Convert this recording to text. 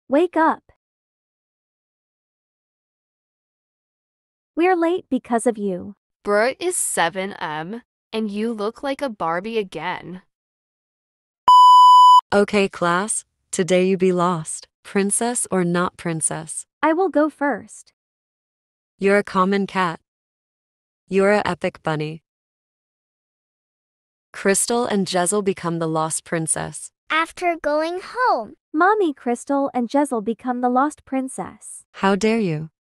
Wake up. We're late because of you. Bert is 7M, and you look like a Barbie again. Okay, class, today you be lost. Princess or not princess? I will go first. You're a common cat. You're a epic bunny. Crystal and Jezel become the lost princess. After going home, Mommy, Crystal, and Jezel become the lost princess. How dare you?